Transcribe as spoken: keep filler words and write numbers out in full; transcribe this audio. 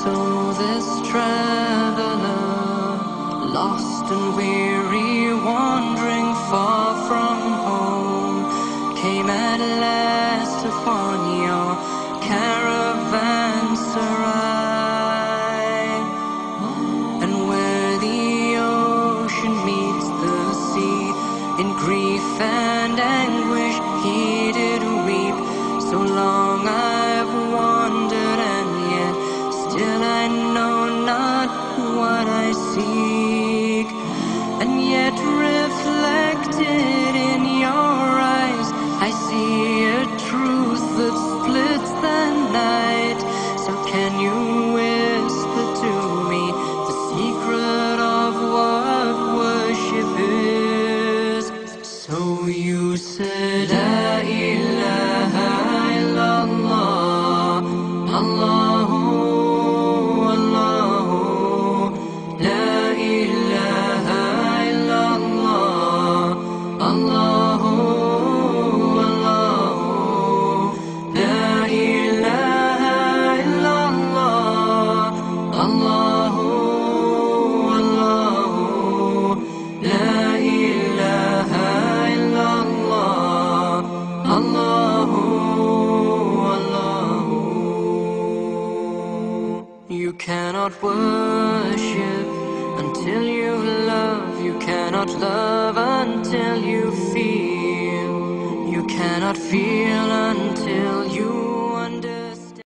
So this traveler, lost and weary, wandering far from home, came at last upon your caravanserai. And where the ocean meets the sea, in grief and anguish he did weep. So long I've wandered, and yet still I know not what I seek. And yet reflected in your eyes, I see a truth that splits the night. So can you whisper to me the secret of what worship is? So you said, La ilaha illallah, Allahu, Allahu, La ilaha illallah, Allahu, Allahu, La ilaha illallah, Allahu, Allahu, La ilaha illallah, Allahu, Allahu. You cannot worship until you love. You cannot love until you feel. You cannot feel until